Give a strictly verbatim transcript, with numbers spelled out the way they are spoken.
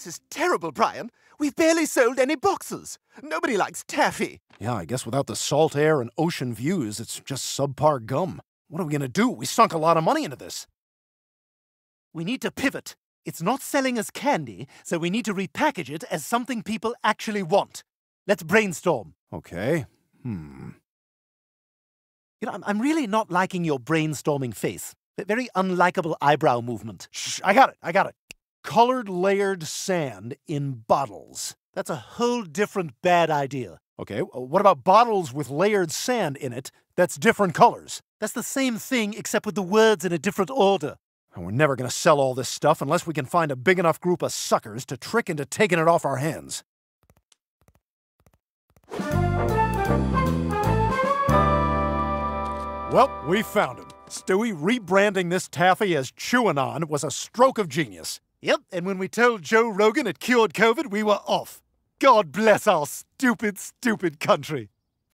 This is terrible, Brian. We've barely sold any boxes. Nobody likes taffy. Yeah, I guess without the salt air and ocean views, it's just subpar gum. What are we gonna do? We sunk a lot of money into this. We need to pivot. It's not selling as candy, so we need to repackage it as something people actually want. Let's brainstorm. Okay. Hmm. You know, I'm, I'm really not liking your brainstorming face. A very unlikable eyebrow movement. Shh, I got it, I got it. Colored layered sand in bottles. That's a whole different bad idea. Okay, what about bottles with layered sand in it that's different colors? That's the same thing, except with the words in a different order. And we're never gonna sell all this stuff unless we can find a big enough group of suckers to trick into taking it off our hands. Well, we found him. Stewie, rebranding this taffy as Anon was a stroke of genius. Yep, and when we told Joe Rogan it cured COVID, we were off. God bless our stupid, stupid country.